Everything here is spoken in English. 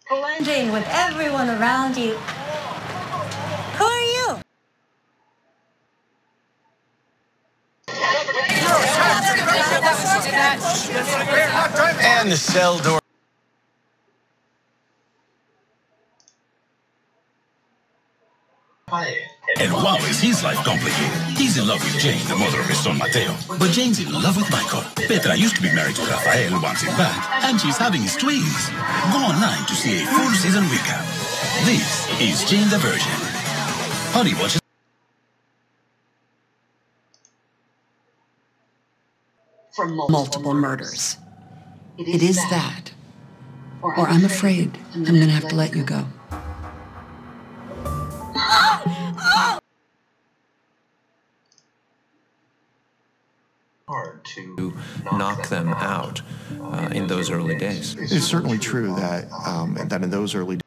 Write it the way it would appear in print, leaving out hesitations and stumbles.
blending with everyone around you. Who are you? And the cell door. And wow, is his life complicated. He's in love with Jane, the mother of his son Mateo. But Jane's in love with Michael. Petra used to be married to Rafael, wants him back, and she's having his twins. Go online to see a full season recap. This is Jane the Virgin. Honey watches. For multiple murders. It is that. Or I'm afraid I'm going to have to let you go. Hard to knock them out in those early days. It's certainly true that in those early days,